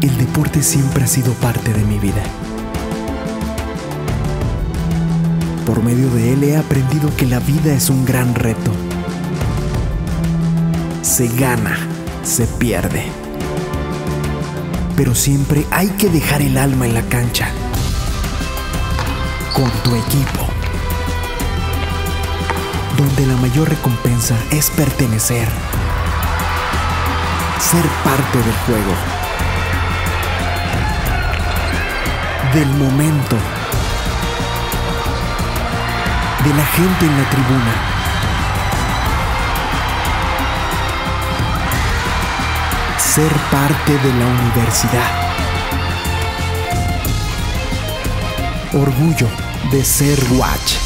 El deporte siempre ha sido parte de mi vida. Por medio de él he aprendido que la vida es un gran reto. Se gana, se pierde. Pero siempre hay que dejar el alma en la cancha. Con tu equipo. Donde la mayor recompensa es pertenecer. Ser parte del juego. Del momento. De la gente en la tribuna. Ser parte de la universidad. Orgullo de ser Watch.